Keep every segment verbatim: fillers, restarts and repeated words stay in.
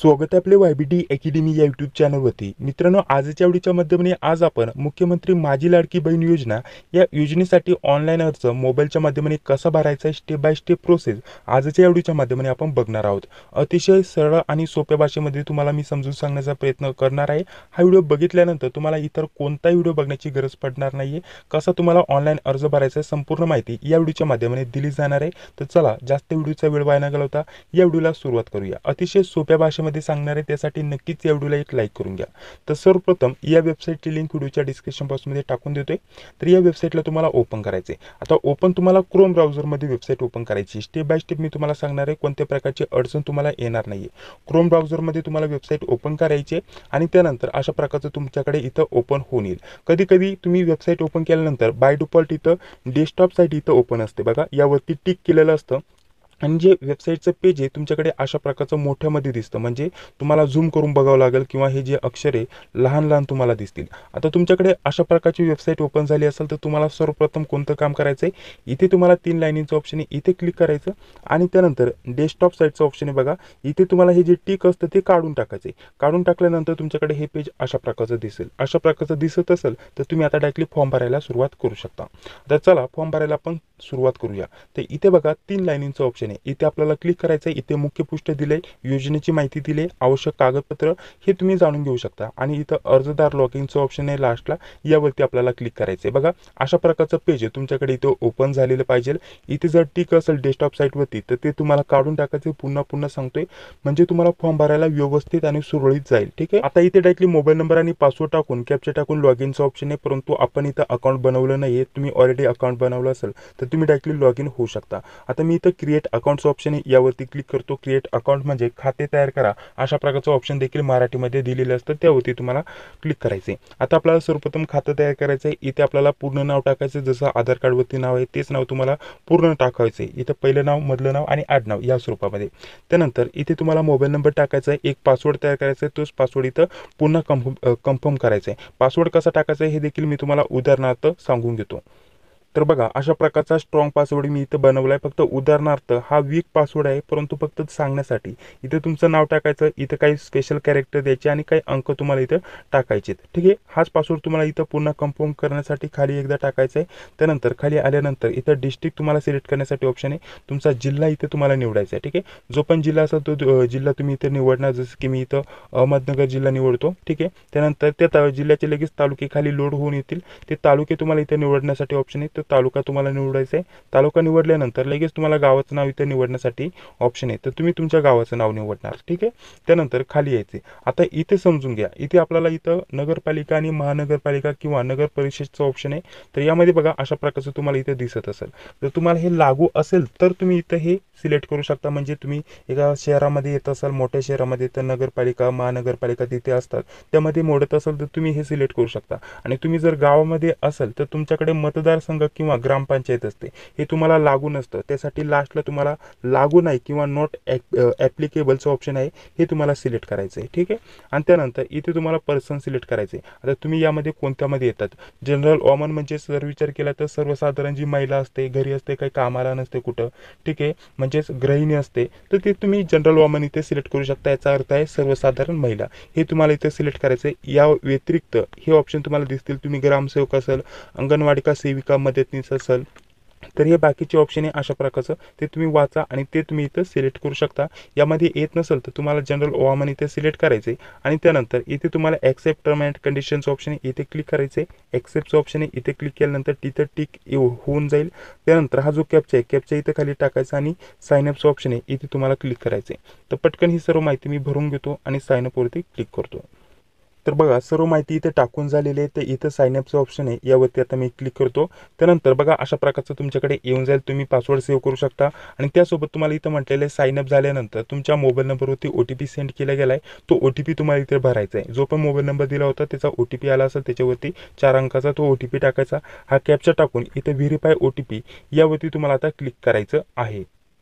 स्वागत आहे आपले वायबीटी अकॅडमी या यूट्यूब चॅनलवरती। मित्रांनो, आजच्या व्हिडिओच्या माध्यमाने आज आपण मुख्यमंत्री माझी लाडकी बहीण योजना या योजनेसाठी ऑनलाईन अर्ज मोबाईलच्या माध्यमाने कसा भरायचा स्टेप बाय स्टेप प्रोसेस आजच्या व्हिडिओच्या माध्यमाने आपण बघणार आहोत। अतिशय सरळ आणि सोप्या भाषेमध्ये तुम्हाला मी समजून सांगण्याचा प्रयत्न करणार आहे। हा व्हिडिओ बघितल्यानंतर तुम्हाला इतर कोणताही व्हिडिओ बघण्याची गरज पडणार नाहीये। कसा तुम्हाला ऑनलाईन अर्ज भरायचा संपूर्ण माहिती या व्हिडिओच्या माध्यमाने दिली जाणार आहे। तर चला जास्त व्हिडिओचा वेळ वाया न घालवता या व्हिडिओला सुरुवात करूया। अतिशय सोप्या भाषेमध्ये सांगणार आहे, त्यासाठी नक्कीच या व्हिडिओला एक लाईक करून घ्या। तर सर्वप्रथम या वेबसाईटची लिंक व्हिडिओच्या डिस्क्रिप्शन बॉक्समध्ये टाकून देतोय। तर या वेबसाईटला तुम्हाला ओपन करायचे। आता ओपन तुम्हाला क्रोम ब्राउझरमध्ये वेबसाईट ओपन करायची। स्टेप बाय स्टेप मी तुम्हाला सांगणार आहे, कोणत्या प्रकारची अडचण तुम्हाला येणार नाहीये। क्रोम ब्राउझरमध्ये तुम्हाला वेबसाईट ओपन करायची आणि त्यानंतर अशा प्रकारचं तुमच्याकडे इथं ओपन होऊन येईल। कधी कधी तुम्ही वेबसाईट ओपन केल्यानंतर बाय डिफॉल्ट इथं डेस्कटॉप साईट इथं ओपन असते बघा, यावरती टिक केलेलं असतं आणि जे वेबसाईटचं पेज आहे तुमच्याकडे अशा प्रकारचं मोठ्यामध्ये दिसतं, म्हणजे तुम्हाला झूम करून बघावं लागेल किंवा हे जे अक्षर आहे लहान लहान तुम्हाला दिसतील। आता तुमच्याकडे अशा प्रकारची वेबसाईट ओपन झाली असेल तर तुम्हाला सर्वप्रथम कोणतं काम करायचं आहे, इथे तुम्हाला तीन लाईनीचं ऑप्शन आहे, इथे क्लिक करायचं आणि त्यानंतर डेस्कटॉप साईटचं ऑप्शन आहे बघा, इथे तुम्हाला हे जे टिक असतं ते काढून टाकायचं आहे। काढून टाकल्यानंतर तुमच्याकडे हे पेज अशा प्रकारचं दिसेल। अशा प्रकारचं दिसत असेल तर तुम्ही आता डायरेक्टली फॉर्म भरायला सुरुवात करू शकता। तर चला फॉर्म भरायला आपण सुरुवात करूया। तर इथे बघा तीन लाईनीचं ऑप्शन आहे, इथे आपल्याला क्लिक करायचं आहे। इथे मुख्य पृष्ठ दिले, योजनेची माहिती दिली, आवश्यक कागदपत्र हे तुम्ही जाणून घेऊ शकता आणि इथं अर्जदार लॉगिनचं ऑप्शन आहे लास्टला, यावरती आपल्याला क्लिक करायचं आहे। बघा अशा प्रकारचं पेज आहे तुमच्याकडे इथं ओपन झालेलं पाहिजे। इथे जर टिक असेल डेस्कटॉप साईटवरती तर ते तुम्हाला काढून टाकायचं, पुन्हा पुन्हा सांगतोय, म्हणजे तुम्हाला फॉर्म भरायला व्यवस्थित आणि सुरळीत जाईल। ठीक आहे, आता इथे डायरेक्टली मोबाईल नंबर आणि पासवर्ड टाकून कॅप्चा टाकून लॉगिनचं ऑप्शन आहे, परंतु आपण इथं अकाउंट बनवलं नाहीये। तुम्ही ऑलरेडी अकाउंट बनवलं असेल तर तुम्ही डायरेक्टली लॉग इन होऊ शकता। आता मी इथं क्रिएट अकाउंटचं ऑप्शन आहे यावरती क्लिक करतो। क्रिएट अकाउंट म्हणजे खाते तयार करा अशा प्रकारचं ऑप्शन देखील मराठीमध्ये दिलेलं असतं, त्यावरती तुम्हाला क्लिक करायचे। आता आपल्याला सर्वप्रथम खातं तयार करायचं आहे। इथे आपल्याला पूर्ण नाव टाकायचं, जसं आधार कार्डवरती नाव आहे तेच नाव तुम्हाला पूर्ण टाकायचं आहे। इथं पहिलं नाव, मधलं नाव आणि आडनाव या स्वरूपामध्ये। त्यानंतर इथे तुम्हाला मोबाईल नंबर टाकायचा आहे, एक पासवर्ड तयार करायचा आहे, तोच पासवर्ड इथं पुन्हा कन्फर्म कन्फर्म करायचा आहे। पासवर्ड कसा टाकायचा आहे हे देखील मी तुम्हाला उदाहरणार्थ सांगून घेतो। तर बघा अशा प्रकारचा स्ट्रॉंग पासवर्ड मी इथं बनवलाय, फक्त उदाहरणार्थ हा वीक पासवर्ड आहे, परंतु फक्त सांगण्यासाठी। इथे तुमचं नाव टाकायचं, इथं काही स्पेशल कॅरेक्टर द्यायचे आणि काही अंक तुम्हाला इथं टाकायचे। ठीक आहे, हाच पासवर्ड तुम्हाला इथं पुन्हा कन्फर्म करण्यासाठी खाली एकदा टाकायचा आहे। त्यानंतर खाली आल्यानंतर इथं डिस्ट्रिक्ट तुम्हाला सिलेक्ट करण्यासाठी ऑप्शन आहे, तुमचा जिल्हा इथे तुम्हाला निवडायचा आहे। ठीक आहे, जो पण जिल्हा असेल तो जिल्हा तुम्ही इथे निवडणार, जसं की मी इथं अहमदनगर जिल्हा निवडतो। ठीक आहे, त्यानंतर त्या जिल्ह्याचे लगेच तालुके खाली लोड होऊन येतील, ते तालुके तुम्हाला इथे निवडण्यासाठी ऑप्शन आहे, तालुका तुम्हाला निवडायचा आहे। तालुका निवडल्यानंतर लगेच तुम्हाला गावाचं नाव इथे निवडण्यासाठी ऑप्शन आहे, तर तुम्ही तुमच्या गावाचं नाव निवडणार। ठीक आहे, त्यानंतर खाली यायचे। आता इथे समजून घ्या, इथे आपल्याला इथं नगरपालिका आणि महानगरपालिका किंवा नगर परिषदचं ऑप्शन आहे। तर यामध्ये बघा अशा प्रकारचं तुम्हाला इथे दिसत असेल, जर तुम्हाला हे लागू असेल तर तुम्ही इथं हे सिलेक्ट करू शकता। म्हणजे तुम्ही एका शहरामध्ये येत असाल, मोठ्या शहरामध्ये, तर नगरपालिका महानगरपालिका तिथे असतात, त्यामध्ये मोडत असेल तर तुम्ही हे सिलेक्ट करू शकता। आणि तुम्ही जर गावामध्ये असाल तर तुमच्याकडे मतदारसंघ किंवा ग्रामपंचायत असते, हे तुम्हाला लागू नसतं, त्यासाठी लास्टला तुम्हाला लागू नाही किंवा नॉट ॲप्लिकेबलचं ऑप्शन आहे, हे तुम्हाला सिलेक्ट करायचं आहे। ठीक आहे, आणि त्यानंतर इथे तुम्हाला पर्सन सिलेक्ट करायचे। आता तुम्ही यामध्ये कोणत्यामध्ये येतात, जनरल वॉमन म्हणजे जर विचार केला तर सर्वसाधारण जी महिला असते, घरी असते, काही कामाला नसते कुठं, ठीक आहे, म्हणजेच गृहिणी असते, तर ते तुम्ही जनरल वॉमन इथे सिलेक्ट करू शकता। याचा अर्थ आहे सर्वसाधारण महिला, हे तुम्हाला इथे सिलेक्ट करायचं आहे। या व्यतिरिक्त हे ऑप्शन तुम्हाला दिसतील, तुम्ही ग्रामसेवक असेल, अंगणवाडी का सेविका, मदतनीस असेल, तर हे बाकीचे ऑप्शन आहे अशा प्रकारचं, ते तुम्ही वाचा आणि ते तुम्ही इथं सिलेक्ट करू शकता। यामध्ये येत नसेल तर तुम्हाला जनरल वॉमन इथे सिलेक्ट करायचे आणि त्यानंतर इथे तुम्हाला ॲक्सेप्ट टर्म अँड कंडिशनचं ऑप्शन आहे, इथे क्लिक करायचे। ॲक्सेप्टचं ऑप्शन आहे, इथे क्लिक केल्यानंतर तिथं टिक होऊन जाईल। त्यानंतर हा जो कॅप्चा आहे, कॅप्चा इथं खाली टाकायचा आणि साइनअपचं ऑप्शन आहे, इथे तुम्हाला क्लिक करायचे। तर पटकन ही सर्व माहिती मी भरून घेतो आणि साइनअपवरती क्लिक करतो। तर बघा सर्व माहिती इथे टाकून झालेली आहे, तर इथं साइनअपचं ऑप्शन आहे, यावरती आता मी क्लिक करतो। त्यानंतर बघा अशा प्रकारचं तुमच्याकडे येऊन जाईल, तुम्ही पासवर्ड सेव्ह करू शकता आणि त्यासोबत तुम्हाला इथं म्हटलेलं आहे साइनअप झाल्यानंतर तुमच्या मोबाईल नंबरवरती ओ टी पी सेंड केला गेला आहे, तो ओ टी पी तुम्हाला इथे भरायचा आहे। जो पण मोबाईल नंबर दिला होता त्याचा ओ टी पी आला असेल, त्याच्यावरती चार अंकाचा तो ओ टी पी टाकायचा। हा कॅप्चा टाकून इथे व्हेरीफाय ओ टी पी यावरती तुम्हाला आता क्लिक करायचं आहे।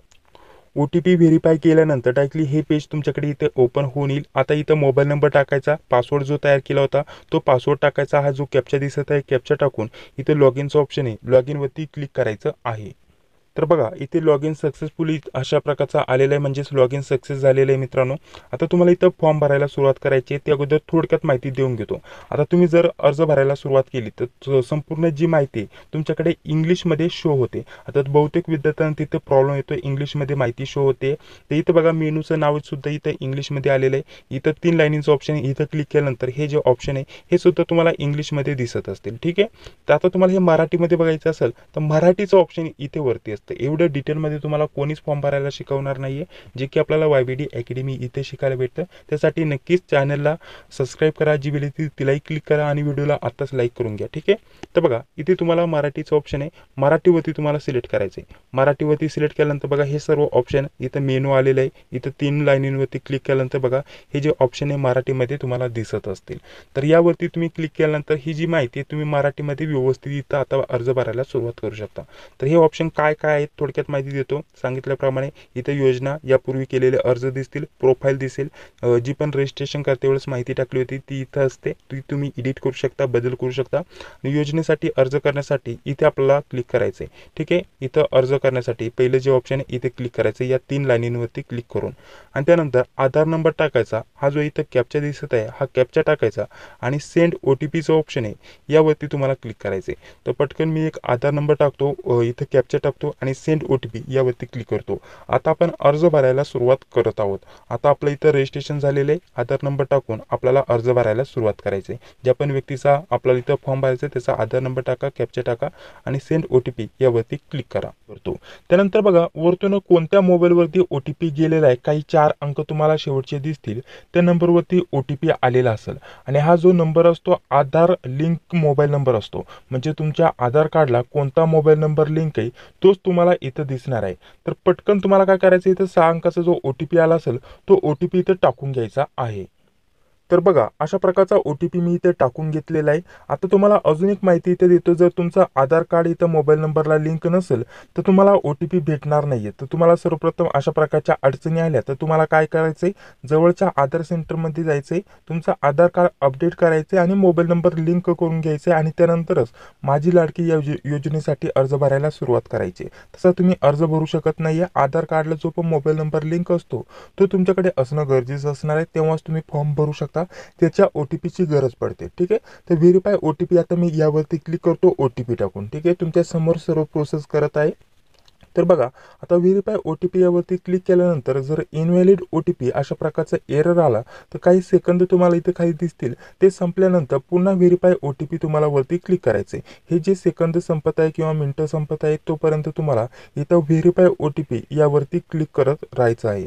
ओ टी पी व्हेरीफाय केल्यानंतर डायरेक्टली हे पेज तुमच्याकडे इथे ओपन होऊन येईल। आता इथं मोबाईल नंबर टाकायचा, पासवर्ड जो तयार केला होता तो पासवर्ड टाकायचा, हा जो कॅप्चा दिसत आहे कॅप्चा टाकून इथे लॉग इनचं ऑप्शन आहे, लॉग इनवरती क्लिक करायचं आहे। तर बघा इथे लॉग इन सक्सेसफुली अशा प्रकारचा आलेला आहे, म्हणजेच लॉग इन सक्सेस झालेलं आहे मित्रांनो. आता तुम्हाला इथं फॉर्म भरायला सुरुवात करायची आहे. त्या अगोदर थोडक्यात माहिती देऊन घेतो. आता तुम्ही जर अर्ज भरायला सुरुवात केली तर संपूर्ण जी माहिती तुमच्याकडे इंग्लिशमध्ये शो होते. आता बहुतेक विद्यार्थ्यांना तिथे प्रॉब्लेम येतो, इंग्लिशमध्ये माहिती शो होते. तर इथं बघा मेनूचं नाव सुद्धा इथं इंग्लिशमध्ये आलेलं आहे. इथं तीन लाईनीचं ऑप्शन आहे, इथं क्लिक केल्यानंतर हे जे ऑप्शन आहे हे सुद्धा तुम्हाला इंग्लिशमध्ये दिसत असतील. ठीक आहे. तर आता तुम्हाला हे मराठीमध्ये बघायचं असेल तर मराठीचं ऑप्शन इथे वरती असतं. एवढं डिटेलमध्ये तुम्हाला कोणीच फॉर्म भरायला शिकवणार नाहीये, जे की आपल्याला वाय बी डी अकॅडमी इथे शिकायला भेटतं. त्यासाठी नक्कीच चॅनलला सबस्क्राईब करा, जी वेळ ती तिलाही क्लिक करा आणि व्हिडिओला आत्ताच लाईक करून घ्या. ठीक आहे. तर बघा इथे तुम्हाला मराठीचं ऑप्शन आहे, मराठीवरती तुम्हाला सिलेक्ट करायचं आहे. मराठीवरती सिलेक्ट केल्यानंतर बघा हे सर्व ऑप्शन इथं मेनू आलेलं आहे. इथं तीन लाईनींवरती क्लिक केल्यानंतर बघा हे जे ऑप्शन आहे मराठीमध्ये तुम्हाला दिसत असतील. तर यावरती तुम्ही क्लिक केल्यानंतर ही जी माहिती आहे तुम्ही मराठीमध्ये व्यवस्थित इथं आता अर्ज भरायला सुरुवात करू शकता. तर हे ऑप्शन काय काय आहेत थोडक्यात माहिती देतो. सांगितल्याप्रमाणे इथं योजना, यापूर्वी केलेले अर्ज दिसतील, प्रोफाईल दिसेल, जी पण रजिस्ट्रेशन करते वेळेस माहिती टाकली होती ती इथं असते, ती तुम्ही एडिट करू शकता, बदल करू शकता. योजनेसाठी अर्ज करण्यासाठी इथे आपल्याला क्लिक करायचं आहे. ठीक आहे. इथं अर्ज करण्यासाठी पहिलं जे ऑप्शन आहे इथे क्लिक करायचं, या तीन लाईनींवरती क्लिक करून, आणि त्यानंतर आधार नंबर टाकायचा. हा जो इथं कॅप्चा दिसत आहे हा कॅप्चा टाकायचा आणि सेंड ओ टी पीचं ऑप्शन आहे यावरती तुम्हाला क्लिक करायचे. तर पटकन मी एक आधार नंबर टाकतो, इथं कॅप्चा टाकतो आणि सेंड ओ टी पी यावरती क्लिक करतो. आता आपण अर्ज भरायला सुरुवात करत आहोत. आता आपलं इथं रजिस्ट्रेशन झालेलं आहे. आधार नंबर टाकून आपल्याला अर्ज भरायला सुरुवात करायची. ज्या पण व्यक्तीचा आपल्याला इथं फॉर्म भरायचा त्याचा आधार नंबर टाका, कॅप्चा टाका आणि सेंड ओ टी पी यावरती क्लिक करा करतो. त्यानंतर बघा वरतून कोणत्या मोबाईलवरती ओ टी पी गेलेला आहे, काही चार अंक तुम्हाला शेवटचे दिसतील, त्या नंबरवरती ओ टी पी आलेला असेल आणि हा जो नंबर असतो आधार लिंक मोबाईल नंबर असतो. म्हणजे तुमच्या आधार कार्डला कोणता मोबाईल नंबर लिंक आहे तोच तुम्हाला इथं दिसणार आहे. तर पटकन तुम्हाला काय करायचं, इथं सहा अंकाचा जो ओ टी पी आला असेल तो ओ टी पी इथं टाकून घ्यायचा आहे. तर बघा अशा प्रकारचा ओ टी पी मी इथे टाकून घेतलेला आहे. आता तुम्हाला अजून एक माहिती इथे देतो, जर तुमचं आधार कार्ड इथं मोबाईल नंबरला लिंक नसेल तर तुम्हाला ओ टी पी भेटणार नाहीये. तर तुम्हाला सर्वप्रथम अशा प्रकारच्या अडचणी आल्या तर तुम्हाला काय करायचंय, जवळच्या आधार सेंटरमध्ये जायचंय, तुमचं आधार कार्ड अपडेट करायचंय आणि मोबाईल नंबर लिंक करून घ्यायचंय आणि त्यानंतरच माझी लाडकी या योजनेसाठी अर्ज भरायला सुरुवात करायची. तसा तुम्ही अर्ज भरू शकत नाहीये. आधार कार्डला जो पण मोबाईल नंबर लिंक असतो तो तुमच्याकडे असणं गरजेचं असणार आहे, तेव्हाच तुम्ही फॉर्म भरू शकता. त्याच्या ओ टी पीची गरज पडते. ठीक आहे. तर व्हेरीफाय ओ टी पी आता मी यावरती क्लिक करतो ओ टी पी टाकून. ठीक आहे. तुमच्या समोर सर्व प्रोसेस करत आहे. तर बघा आता व्हेरीफाय ओ टी पी यावरती क्लिक केल्यानंतर जर इनव्हॅलिड ओ टी पी अशा प्रकारचा एरर आला तर काही सेकंद तुम्हाला इथे काही दिसतील. ते संपल्यानंतर पुन्हा व्हेरीफाय ओ टी पी तुम्हाला वरती क्लिक करायचे. हे जे सेकंद संपत आहे किंवा मिनटं संपत आहे तोपर्यंत तुम्हाला इथं व्हेरीफाय ओ टी पी यावरती क्लिक करत राहायचं आहे.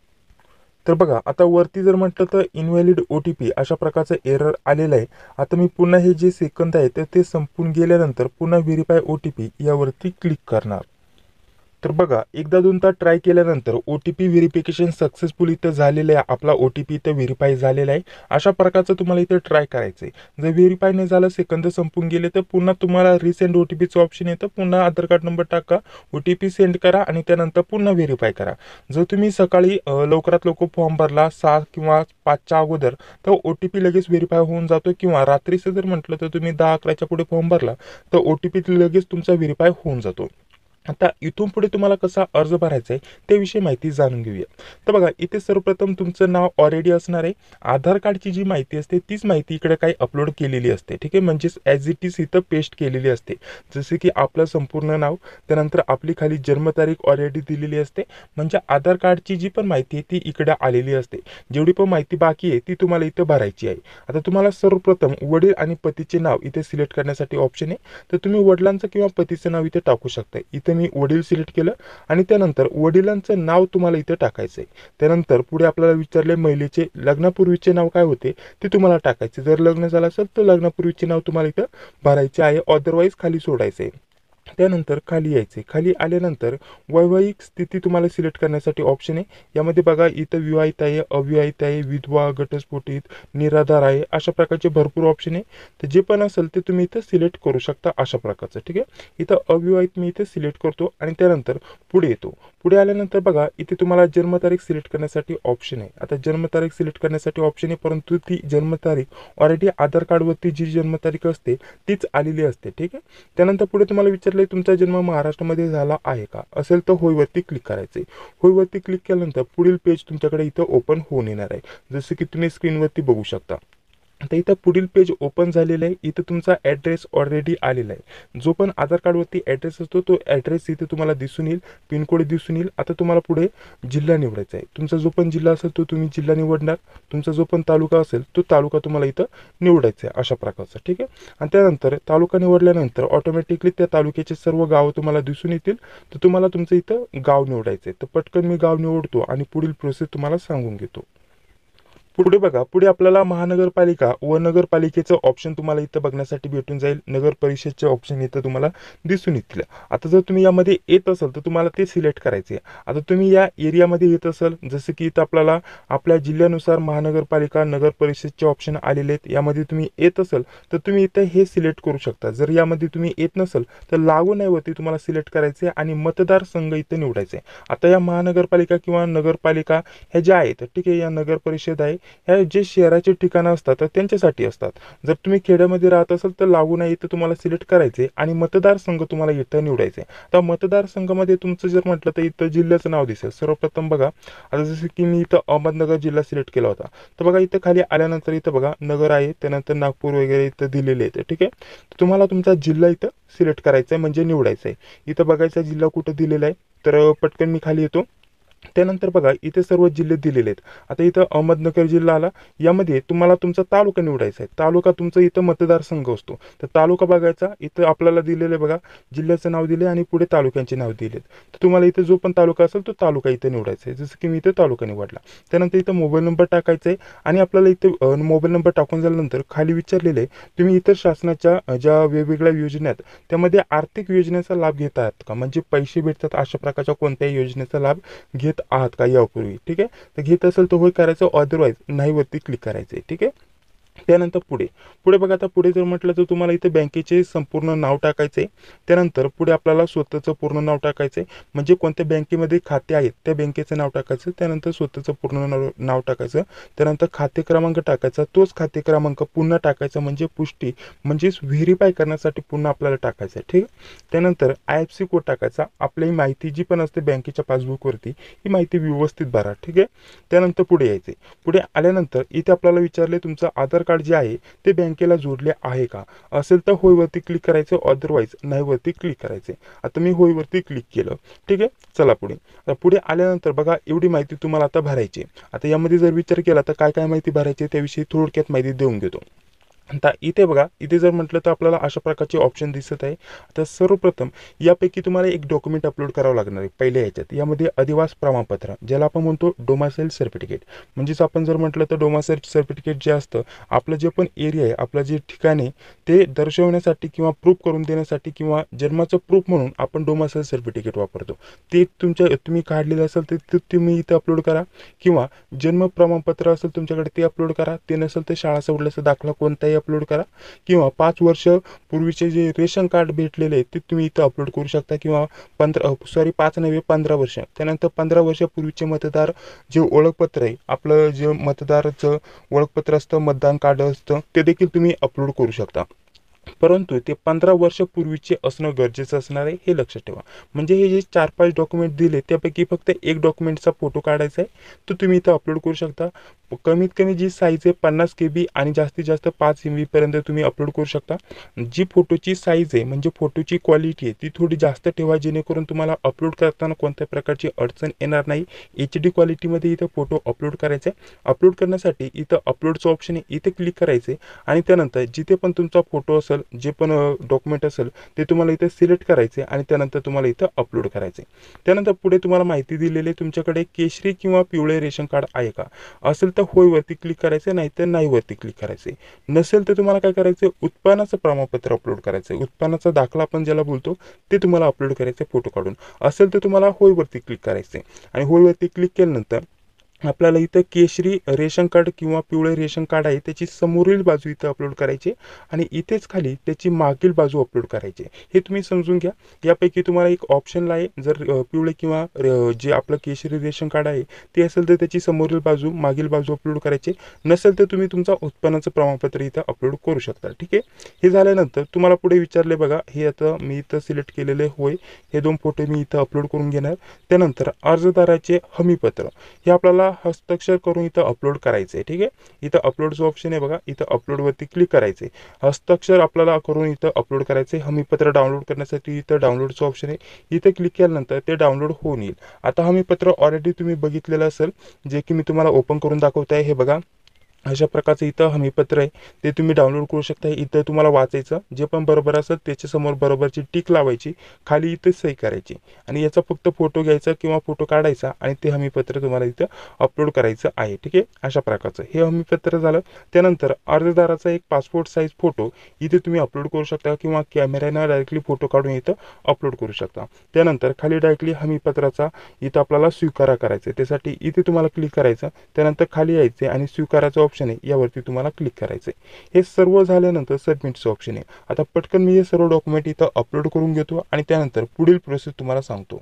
तर बघा आता वरती जर म्हटलं तर इनव्हॅलिड ओ टी पी अशा प्रकारचं एरर आलेलं आहे. आता मी पुन्हा हे जे सेकंद आहे तर ते संपून गेल्यानंतर पुन्हा व्हेरीफाय ओ टी पी यावरती क्लिक करणार. तर बघा एकदा दोनदा ट्राय केल्यानंतर O T P verification successful इथं झालेलं आहे. आपला ओ टी पी इथं व्हेरीफाय झालेला आहे. अशा प्रकारचं तुम्हाला इथं ट्राय करायचं आहे. जर व्हेरीफाय नाही झालं, सेकंद संपून गेले, तर पुन्हा तुम्हाला रिसेंड ओ टी पीचं ऑप्शन येतं. पुन्हा आधार कार्ड नंबर टाका, ओ टी पी सेंड करा आणि त्यानंतर पुन्हा व्हेरीफाय करा. जर तुम्ही सकाळी लवकरात लवकर फॉर्म भरला सहा किंवा पाचच्या अगोदर तर ओ टी पी लगेच व्हेरीफाय होऊन जातो, किंवा रात्रीचं जर म्हटलं तर तुम्ही दहा अकराच्या पुढे फॉर्म भरला तर ओ टी पी लगेच तुमचा व्हेरीफाय होऊन जातो. आता इथून पुढे तुम्हाला कसा अर्ज भरायचा आहे त्याविषयी माहिती जाणून घेऊया. तर बघा इथे सर्वप्रथम तुमचं नाव ऑलरेडी असणार आहे. आधार कार्डची जी माहिती असते तीच माहिती इकडे काही अपलोड केलेली असते. ठीक आहे. म्हणजेच ॲज इट इज इथं पेस्ट केलेली असते. जसे की आपलं संपूर्ण नाव, त्यानंतर आपली खाली जन्मतारीख ऑलरेडी दिलेली असते. म्हणजे आधार कार्डची जी पण माहिती आहे ती इकडे आलेली असते. जेवढी पण माहिती बाकी आहे ती तुम्हाला इथं भरायची आहे. आता तुम्हाला सर्वप्रथम वडील आणि पतीचे नाव इथे सिलेक्ट करण्यासाठी ऑप्शन आहे. तर तुम्ही वडिलांचं किंवा पतीचं नाव इथे टाकू शकता. इथे मी वडील सिलेक्ट केलं आणि त्यानंतर वडिलांचं नाव तुम्हाला इथे टाकायचं आहे. त्यानंतर पुढे आपल्याला विचारले महिलेचे लग्नापूर्वीचे नाव काय होते ते तुम्हाला टाकायचे. जर लग्न झालं असेल तर लग्नापूर्वीचे नाव तुम्हाला इथं भरायचे आहे, अदरवाईज खाली सोडायचे आहे. त्यानंतर खाली यायचे. खाली आल्यानंतर वैवाहिक स्थिती तुम्हाला सिलेक्ट करण्यासाठी ऑप्शन आहे. यामध्ये बघा इथं विवाहित आहे, अविवाहित आहे, विधवा, घटस्फोटित, निराधार आहे, अशा प्रकारचे भरपूर ऑप्शन आहे. तर जे पण असेल ते तुम्ही इथं सिलेक्ट करू शकता अशा प्रकारचं. ठीक आहे. इथं अविवाहित मी इथे सिलेक्ट करतो आणि त्यानंतर पुढे येतो. पुढे आल्यानंतर बघा इथे तुम्हाला जन्मतारीख सिलेक्ट करण्यासाठी ऑप्शन आहे. आता जन्मतारीख सिलेक्ट करण्यासाठी ऑप्शन आहे, परंतु ती जन्मतारीख ऑलरेडी आधार कार्डवरती जी जन्मतारीख असते तीच आलेली असते. ठीक आहे. त्यानंतर पुढे तुम्हाला विचारले विचारले तुमचा जन्म महाराष्ट्रामध्ये झाला आहे का, असेल तर होयवरती क्लिक करायचे. होयवरती क्लिक केल्यानंतर पुढील पेज तुमच्याकडे इथं ओपन होऊन येणार आहे, जसं की तुम्ही स्क्रीनवरती बघू शकता. आता इथं पुढील पेज ओपन झालेलं आहे. इथं तुमचा ॲड्रेस ऑलरेडी आलेला आहे. जो पण आधार कार्डवरती ॲड्रेस असतो तो ॲड्रेस इथे तुम्हाला दिसून येईल, पिनकोड दिसून येईल. आता तुम्हाला पुढे जिल्हा निवडायचा आहे. तुमचा जो पण जिल्हा असेल तो तुम्ही जिल्हा निवडणार. तुमचा जो पण तालुका असेल तो तालुका तुम्हाला इथं निवडायचा आहे, अशा प्रकारचा. ठीक आहे. आणि त्यानंतर तालुका निवडल्यानंतर ऑटोमॅटिकली त्या तालुक्याचे सर्व गावं तुम्हाला दिसून येतील. तर तुम्हाला तुमचं इथं गाव निवडायचं आहे. तर पटकन मी गाव निवडतो आणि पुढील प्रोसेस तुम्हाला सांगून घेतो. पुढे बघा, पुढे आपल्याला महानगरपालिका व नगरपालिकेचं ऑप्शन तुम्हाला इथं बघण्यासाठी भेटून जाईल. नगर परिषदचे ऑप्शन इथं तुम्हाला दिसून येतील. आता जर तुम्ही यामध्ये येत असाल तर तुम्हाला ते सिलेक्ट करायचे. आता तुम्ही या एरियामध्ये येत असाल, जसं की इथं आपल्याला आपल्या जिल्ह्यानुसार महानगरपालिका नगर परिषदचे ऑप्शन आलेले आहेत. यामध्ये तुम्ही येत असाल तर तुम्ही इथं हे सिलेक्ट करू शकता. जर यामध्ये तुम्ही येत नसाल तर लागू नाही वरती तुम्हाला सिलेक्ट करायचे आणि मतदारसंघ इथं निवडायचे. आता या महानगरपालिका किंवा नगरपालिका ह्या ज्या आहेत, ठीक आहे, या नगर परिषद आहे, ह्या जे शहराचे ठिकाणं असतात तर त्यांच्यासाठी असतात. जर तुम्ही खेड्यामध्ये राहत असाल तर लागू नाही इथं तुम्हाला सिलेक्ट करायचे आणि मतदारसंघ तुम्हाला इथं निवडायचे. आता मतदारसंघामध्ये तुमचं जर म्हटलं तर इथं जिल्ह्याचं नाव दिसेल. सर्वप्रथम बघा, आता जसं की मी इथं अहमदनगर जिल्हा सिलेक्ट केला होता, तर बघा इथं खाली आल्यानंतर इथं बघा नगर आहे, त्यानंतर नागपूर वगैरे इथं दिलेले आहेत. ठीक आहे. तर तुम्हाला तुमचा जिल्हा इथं सिलेक्ट करायचा आहे, म्हणजे निवडायचा आहे. इथं बघायचा जिल्हा कुठं दिलेला आहे, तर पटकन मी खाली येतो. त्यानंतर बघा इथे सर्व जिल्हे दिलेले आहेत. आता इथं अहमदनगर जिल्हा आला, यामध्ये तुम्हाला तुमचा तालुका निवडायचा आहे. तालुका तुमचं इथं मतदारसंघ असतो, तर तालुका बघायचा. इथं आपल्याला दिलेलं बघा, जिल्ह्याचं नाव दिले आणि पुढे तालुक्यांचे नाव दिलेत. तर तुम्हाला इथं जो पण तालुका असेल तो तालुका इथं निवडायचा आहे. जसं की मी इथं तालुका निवडला. त्यानंतर इथं मोबाईल नंबर टाकायचा आहे आणि आपल्याला इथं मोबाईल नंबर टाकून झाल्यानंतर खाली विचारलेलं आहे तुम्ही इतर शासनाच्या ज्या वेगवेगळ्या योजना आहेत त्यामध्ये आर्थिक योजनेचा लाभ घेत आहात का, म्हणजे पैसे भेटतात अशा प्रकारच्या कोणत्याही योजनेचा लाभ घेत आहात का यापूर्वी. ठीक आहे. तर घेत असेल तर होय करायचं, अदरवाईज नाही वरती क्लिक करायचं. ठीक आहे. त्यानंतर पुढे पुढे बघा, आता पुढे जर म्हटलं तर तुम्हाला इथे बँकेचे संपूर्ण नाव टाकायचं आहे. त्यानंतर पुढे आपल्याला स्वतःचं पूर्ण नाव टाकायचं आहे, म्हणजे कोणत्या बँकेमध्ये खाते आहेत त्या बँकेचं नाव टाकायचं. त्यानंतर स्वतःचं पूर्ण नाव नाव टाकायचं. त्यानंतर खाते क्रमांक टाकायचा. तोच खाते क्रमांक पुन्हा टाकायचा, म्हणजे पुष्टी म्हणजेच व्हेरीफाय करण्यासाठी पुन्हा आपल्याला टाकायचं आहे. ठीक आहे. त्यानंतर आय एफ सी कोड टाकायचा. आपली माहिती जी पण असते बँकेच्या पासबुकवरती ही माहिती व्यवस्थित भरा. ठीक आहे. त्यानंतर पुढे यायचे. पुढे आल्यानंतर इथे आपल्याला विचारले तुमचं आधार कार्ड जे आहे ते बँकेला जोडले आहे का, असेल तर होयवरती क्लिक करायचं, अदरवाईज नाही वरती क्लिक करायचे. आता मी होयवरती क्लिक केलं. ठीक आहे. चला पुढे. आता पुढे आल्यानंतर बघा एवढी माहिती तुम्हाला आता भरायची. आता यामध्ये जर विचार केला तर काय काय माहिती भरायची त्याविषयी थोडक्यात माहिती देऊन घेतो. आता इथे बघा, इथे जर म्हटलं तर आपल्याला अशा प्रकारचे ऑप्शन दिसत आहे. आता सर्वप्रथम यापैकी तुम्हाला एक डॉक्युमेंट अपलोड करावं लागणार आहे पहिल्या ह्याच्यात. यामध्ये अधिवास प्रमाणपत्र, ज्याला आपण म्हणतो डोमासाईल सर्टिफिकेट, म्हणजेच आपण जर म्हटलं तर डोमासाईल सर्टिफिकेट जे असतं आपलं जे पण एरिया आहे, आपलं जे ठिकाण आहे ते दर्शवण्यासाठी किंवा प्रूफ करून देण्यासाठी किंवा जन्माचं प्रूफ म्हणून आपण डोमासाईल सर्टिफिकेट वापरतो. ते तुमच्या तुम्ही काढलेलं असेल तर ते तुम्ही इथं अपलोड करा, किंवा जन्म प्रमाणपत्र असेल तुमच्याकडे ते अपलोड करा. ते नसेल तर शाळा सोडल्याचा दाखला कोणताही अपलोड करा, किंवा पाच वर्ष पूर्वीचे जे रेशन कार्ड भेटलेले आहे ते तुम्ही इथं अपलोड करू शकता, किंवा पंधरा सॉरी पाच नव्हे पंधरा वर्ष. त्यानंतर पंधरा वर्षापूर्वीचे मतदार जे ओळखपत्र आहे, आपलं जे मतदाराचं ओळखपत्र असतं, मतदान कार्ड असतं, ते देखील तुम्ही अपलोड करू शकता. परंतु ते पंधरा वर्षापूर्वीचे असणं गरजेचं असणार आहे, हे लक्षात ठेवा. म्हणजे हे जे चार पाच डॉक्युमेंट दिले त्यापैकी फक्त एक डॉक्युमेंटचा फोटो काढायचा आहे, तो तुम्ही इथं अपलोड करू शकता. कमीत कमी जी साईज आहे पन्नास के बी आणि जास्तीत जास्त पाच एम बी पर्यंत तुम्ही अपलोड करू शकता. जी फोटोची साईज आहे म्हणजे फोटोची क्वालिटी आहे ती थोडी जास्त ठेवा, जेणेकरून तुम्हाला अपलोड करताना कोणत्या प्रकारची अडचण येणार नाही. एच डी क्वालिटीमध्ये इथं फोटो अपलोड करायचा आहे. अपलोड करण्यासाठी इथं अपलोडचं ऑप्शन आहे, इथे क्लिक करायचे आणि त्यानंतर जिथे पण तुमचा फोटो असेल, जे पण डॉक्युमेंट असेल ते तुम्हाला इथे सिलेक्ट करायचे आणि त्यानंतर तुम्हाला इथं अपलोड करायचे. त्यानंतर पुढे तुम्हाला माहिती दिलेली आहे तुमच्याकडे केशरी किंवा पिवळे रेशन कार्ड आहे का, असेल तर होय वरती क्लिक करायचे, नाही तर नाही वरती क्लिक करायचे. नसेल तर तुम्हाला काय करायचं, उत्पन्नाचं प्रमाणपत्र अपलोड करायचं. उत्पन्नाचा दाखला आपण ज्याला बोलतो ते तुम्हाला अपलोड करायचं फोटो काढून. असेल तर तुम्हाला होय वरती क्लिक करायचे आणि होय वरती क्लिक केल्यानंतर आपल्याला इथं केशरी रेशन कार्ड किंवा पिवळे रेशन कार्ड आहे त्याची समोरील बाजू इथं अपलोड करायची आणि इथेच खाली त्याची मागील बाजू अपलोड करायची. हे तुम्ही समजून घ्या. यापैकी तुम्हाला एक ऑप्शन आहे, जर अ, पिवळे किंवा अ, जे आपलं केशरी रेशन कार्ड आहे ते असेल तर त्याची समोरील बाजू मागील बाजू अपलोड करायची. नसेल तर तुम्ही तुमचा उत्पन्नाचं प्रमाणपत्र इथं अपलोड करू शकता. ठीक आहे. हे झाल्यानंतर तुम्हाला पुढे विचारले बघा, हे आता मी इथं सिलेक्ट केलेले होय, हे दोन फोटो मी इथं अपलोड करून घेणार. त्यानंतर अर्जदाराचे हमीपत्र हे आपल्याला हस्ताक्षर करून इथं अपलोड करायचं आहे. ठीक आहे. इथं अपलोडचं ऑप्शन आहे बघा, इथं अपलोडवरती क्लिक करायचे. हस्ताक्षर आपल्याला करून इथं अपलोड करायचे. हमीपत्र डाउनलोड करण्यासाठी इथं डाउनलोडचं ऑप्शन आहे, इथे क्लिक केल्यानंतर ते डाउनलोड होऊन येईल. आता हमीपत्र ऑलरेडी तुम्ही बघितलेलं असेल, जे की मी तुम्हाला ओपन करून दाखवत आहे. हे बघा, अशा प्रकारचं इथं हमीपत्र आहे, ते तुम्ही डाउनलोड करू शकता. इथं तुम्हाला वाचायचं, जे पण बरोबर असेल त्याच्यासमोर बरोबरची टिक लावायची, खाली इथं सही करायची आणि याचा फक्त फोटो घ्यायचा किंवा फोटो काढायचा आणि ते हमीपत्र तुम्हाला इथं अपलोड करायचं आहे. ठीक आहे. अशा प्रकारचं हे हमीपत्र झालं. त्यानंतर अर्जदाराचा एक पासपोर्ट साईज फोटो इथे तुम्ही अपलोड करू शकता किंवा कॅमेऱ्यानं डायरेक्टली फोटो काढून इथं अपलोड करू शकता. त्यानंतर खाली डायरेक्टली हमीपत्राचा इथं आपल्याला स्वीकारा करायचं आहे, त्यासाठी इथे तुम्हाला क्लिक करायचं. त्यानंतर खाली यायचे आणि स्वीकाराचं ऑप्शन आहे यावरती तुम्हाला क्लिक करायचं आहे. हे सर्व झाल्यानंतर सबमिटचं ऑप्शन आहे. आता पटकन मी हे सर्व डॉक्युमेंट इथं अपलोड करून घेतो आणि त्यानंतर पुढील प्रोसेस तुम्हाला सांगतो.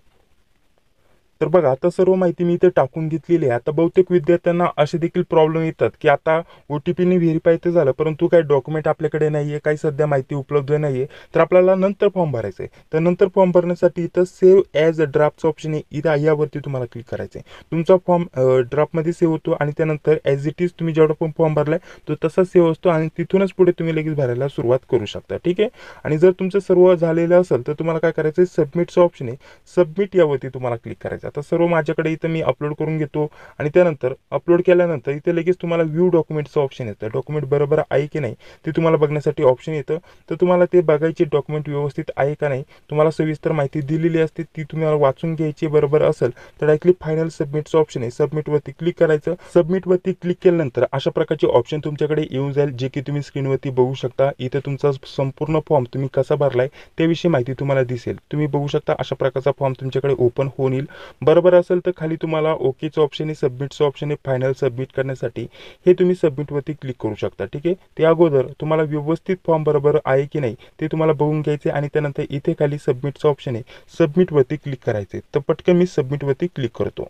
तर बघा, आता सर्व माहिती मी इथे टाकून घेतलेली आहे. आता बहुतेक विद्यार्थ्यांना असे देखील प्रॉब्लेम येतात की आता ओ टी पीने व्हेरीफाय तर झालं, परंतु काही डॉक्युमेंट आपल्याकडे नाही आहे, काही सध्या माहिती उपलब्ध नाही आहे, तर आपल्याला नंतर फॉर्म भरायचं आहे. तर नंतर फॉर्म भरण्यासाठी इथं सेव्ह ॲज अ ड्राफ्टचं ऑप्शन आहे, इथं यावरती तुम्हाला क्लिक करायचं आहे. तुमचा फॉर्म ड्राफ्टमध्ये सेव्ह होतो आणि त्यानंतर ॲज इट इज तुम्ही जेवढा पण फॉर्म भरलाय तो तसा सेव्ह असतो आणि तिथूनच पुढे तुम्ही लगेच भरायला सुरुवात करू शकता. ठीक आहे. आणि जर तुमचं सर्व झालेलं असेल तर तुम्हाला काय करायचं आहे, सबमिटचं ऑप्शन आहे, सबमिट यावरती तुम्हाला क्लिक करायचं. आता सर्व माझ्याकडे इथं मी अपलोड करून घेतो आणि त्यानंतर अपलोड केल्यानंतर इथे लगेच तुम्हाला व्ह्यू डॉक्युमेंटचं ऑप्शन येतं. डॉक्युमेंट बरोबर आहे की नाही ते तुम्हाला बघण्यासाठी ऑप्शन येतं. तर तुम्हाला ते बघायचे डॉक्युमेंट व्यवस्थित आहे का नाही, तुम्हाला सविस्तर माहिती दिलेली असते, ती तुम्हाला वाचून घ्यायची. बरोबर असेल तर डायरेक्टली फायनल सबमिटचं ऑप्शन आहे, सबमिटवरती क्लिक करायचं. सबमिटवरती क्लिक केल्यानंतर अशा प्रकारचे ऑप्शन तुमच्याकडे येऊन जाईल, जे की तुम्ही स्क्रीनवरती बघू शकता. इथे तुमचा संपूर्ण फॉर्म तुम्ही कसा भरलाय त्याविषयी माहिती तुम्हाला दिसेल. तुम्ही बघू शकता अशा प्रकारचा फॉर्म तुमच्याकडे ओपन होऊन येईल. बरोबर असेल तर खाली तुम्हाला ओकेचं ऑप्शन आहे, सबमिटचं ऑप्शन आहे फायनल सबमिट करण्यासाठी, हे तुम्ही सबमिटवरती क्लिक करू शकता. ठीक आहे. त्या अगोदर तुम्हाला व्यवस्थित फॉर्म बरोबर आहे की नाही ते तुम्हाला बघून घ्यायचे आणि त्यानंतर इथे खाली सबमिटचं ऑप्शन आहे, सबमिटवरती क्लिक करायचे. तर पटकन मी सबमिटवरती क्लिक करतो.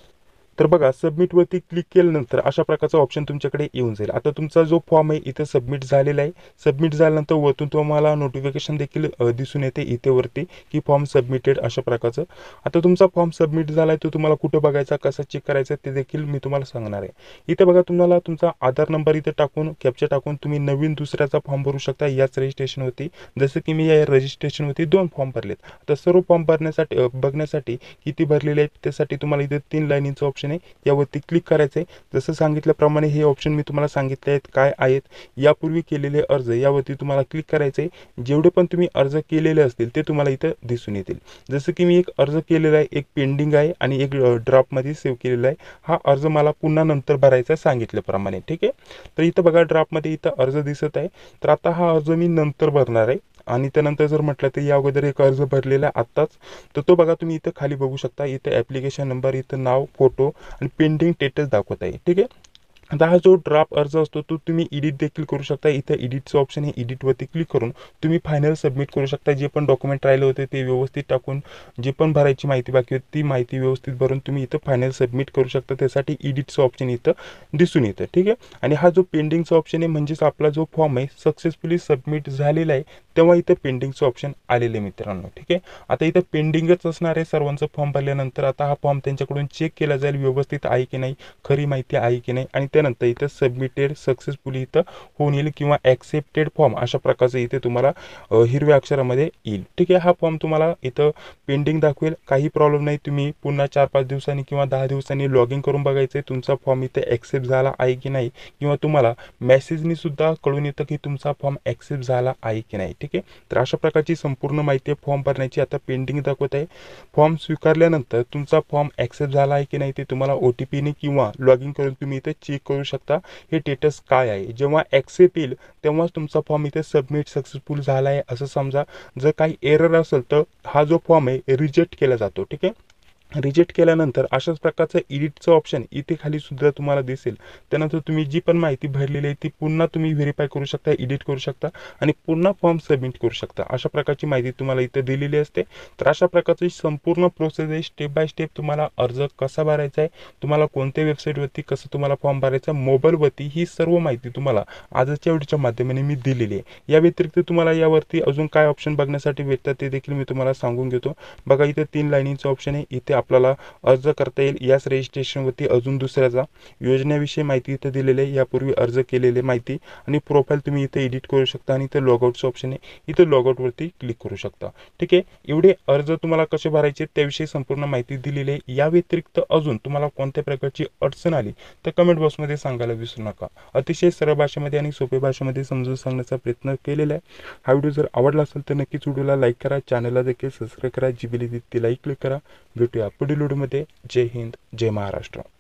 तर बघा, सबमिटवरती क्लिक केल्यानंतर अशा प्रकारचा ऑप्शन तुमच्याकडे येऊन जाईल. आता तुमचा जो फॉर्म आहे इथे सबमिट झालेला आहे. सबमिट झाल्यानंतर वरतून तुम्हाला नोटिफिकेशन देखील दिसून येते इथे वरती की फॉर्म सबमिटेड अशा प्रकारचं. आता तुमचा फॉर्म सबमिट झाला आहे, तो तुम्हाला कुठं बघायचा, कसा चेक करायचा ते देखील मी तुम्हाला सांगणार आहे. इथे बघा, तुम्हाला तुमचा आधार नंबर इथे टाकून कॅप्चा टाकून तुम्ही नवीन दुसऱ्याचा फॉर्म भरू शकता याच रजिस्ट्रेशनवरती. जसं की मी या रजिस्ट्रेशनवरती दोन फॉर्म भरलेत. आता सर्व फॉर्म भरण्यासाठी बघण्यासाठी किती भरलेले आहेत त्यासाठी तुम्हाला इथे तीन लाईनीचं ऑप्शन आहे, यावरती क्लिक करायचं आहे. जसं सांगितल्याप्रमाणे हे ऑप्शन मी तुम्हाला सांगितले आहेत काय आहेत. यापूर्वी केलेले अर्ज यावरती तुम्हाला क्लिक करायचं आहे. जेवढे पण तुम्ही अर्ज केलेले असतील ते तुम्हाला इथं दिसून येतील. जसं की मी एक अर्ज केलेला आहे, एक पेंडिंग आहे आणि एक ड्राफ्टमध्ये सेव्ह केलेला आहे. हा अर्ज मला पुन्हा नंतर भरायचा सांगितल्याप्रमाणे. ठीक आहे. तर इथं बघा, ड्राफ्टमध्ये इथं अर्ज दिसत आहे. तर आता हा अर्ज मी नंतर भरणार आहे आणि त्यानंतर जर म्हटलं तर या अगोदर एक अर्ज भरलेला आहे आत्ताच, तर तो बघा तुम्ही इथं खाली बघू शकता. इथं ॲप्लिकेशन नंबर, इथं नाव, फोटो आणि पेंडिंग स्टेटस दाखवत आहे. ठीक आहे. आता हा जो ड्राफ्ट अर्ज असतो तो तुम्ही एडिट देखील करू शकता. इथं एडिटचं ऑप्शन आहे, एडिटवरती क्लिक करून तुम्ही फायनल सबमिट करू शकता. जे पण डॉक्युमेंट राहिले होते ते व्यवस्थित टाकून, जे पण भरायची माहिती बाकी होती ती माहिती व्यवस्थित भरून तुम्ही इथं फायनल सबमिट करू शकता. त्यासाठी एडिटचं ऑप्शन इथं दिसून येतं. ठीक आहे. आणि हा जो पेंडिंगचा ऑप्शन आहे म्हणजेच आपला जो फॉर्म आहे सक्सेसफुली सबमिट झालेला आहे, तेव्हा इथं पेंडिंगचं ऑप्शन आलेलं आहे मित्रांनो. ठीक आहे. आता इथं पेंडिंगच असणार आहे सर्वांचं फॉर्म भरल्यानंतर. आता हा फॉर्म त्यांच्याकडून चेक केला जाईल व्यवस्थित आहे की नाही, खरी माहिती आहे की नाही, आणि त्यानंतर इथं सबमिटेड सक्सेसफुली इथं होऊन येईल किंवा ॲक्सेप्टेड फॉर्म अशा प्रकारचं इथे तुम्हाला हिरव्या अक्षरामध्ये येईल. ठीक आहे. हा फॉर्म तुम्हाला इथं पेंडिंग दाखवेल, काही प्रॉब्लेम नाही. तुम्ही पुन्हा चार पाच दिवसांनी किंवा दहा दिवसांनी लॉग इन करून बघायचं आहे तुमचा फॉर्म इथे ॲक्सेप्ट झाला आहे की नाही, किंवा तुम्हाला मेसेजनी सुद्धा कळून येतं की तुमचा फॉर्म ॲक्सेप्ट झाला आहे की नाही. ठीक आहे. तर अशा प्रकारची संपूर्ण माहिती आहे फॉर्म भरण्याची. आता पेंडिंग दाखवत आहे. फॉर्म स्वीकारल्यानंतर तुमचा फॉर्म ॲक्सेप्ट झाला आहे की नाही ते तुम्हाला ओ टी पीने किंवा लॉग इन करून तुम्ही इथे चेक करू शकता हे स्टेटस काय आहे. जेव्हा ॲक्सेप्ट येईल तेव्हाच तुमचा फॉर्म इथे सबमिट सक्सेसफुल झाला आहे असं समजा. जर काही एरर असेल तर हा जो फॉर्म आहे रिजेक्ट केला जातो. ठीक आहे. रिजेक्ट केल्यानंतर अशाच प्रकारचं एडिटचं ऑप्शन इथे खाली सुद्धा तुम्हाला दिसेल. त्यानंतर तुम्ही जी पण माहिती भरलेली आहे ती पुन्हा तुम्ही व्हेरीफाय करू शकता, एडिट करू शकता आणि पुन्हा फॉर्म सबमिट करू शकता. अशा प्रकारची माहिती तुम्हाला इथे दिलेली असते. तर अशा प्रकारची संपूर्ण प्रोसेस आहे. स्टेप बाय स्टेप तुम्हाला अर्ज कसा भरायचा आहे, तुम्हाला कोणत्या वेबसाईटवरती कसं तुम्हाला फॉर्म भरायचा आहे, मोबाईलवरती ही सर्व माहिती तुम्हाला आजच्या व्हिडिओच्या माध्यमाने मी दिलेली आहे. या व्यतिरिक्त तुम्हाला यावरती अजून काय ऑप्शन बघण्यासाठी भेटतात ते देखील मी तुम्हाला सांगून घेतो. बघा इथे तीन लाईनीचं ऑप्शन आहे. इथे आपल्याला अर्ज करता येईल. याच रजिस्ट्रेशनवरती अजून दुसऱ्याचा योजनेविषयी माहिती इथे दिलेली आहे, यापूर्वी अर्ज केलेली माहिती आणि प्रोफाईल तुम्ही इथे एडिट करू शकता आणि इथे लॉगआउटचं ऑप्शन आहे, इथे लॉगआउटवरती क्लिक करू शकता. ठीक आहे. एवढे अर्ज तुम्हाला कसे भरायचे त्याविषयी संपूर्ण माहिती दिलेली आहे. या व्यतिरिक्त अजून तुम्हाला कोणत्या प्रकारची अडचण आली तर कमेंट बॉक्समध्ये सांगायला विसरू नका. अतिशय सरळ भाषेमध्ये आणि सोप्या भाषेमध्ये समजून सांगण्याचा प्रयत्न केलेला आहे. हा व्हिडिओ जर आवडला असेल तर नक्कीच व्हिडिओला लाईक करा, चॅनलला देखील सबस्क्राईब करा, जी बेल दिसते लाईक क्लिक करा. भेटूया पुढील व्हिडिओमध्ये. जय हिंद, जय महाराष्ट्र.